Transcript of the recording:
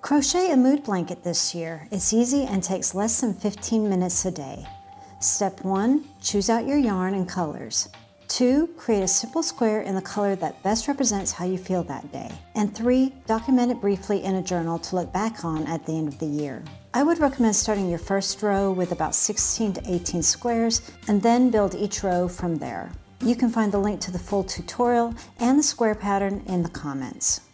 Crochet a mood blanket this year. It's easy and takes less than 15 minutes a day. Step 1, choose out your yarn and colors. 2, create a simple square in the color that best represents how you feel that day. And 3, document it briefly in a journal to look back on at the end of the year. I would recommend starting your first row with about 16 to 18 squares and then build each row from there. You can find the link to the full tutorial and the square pattern in the comments.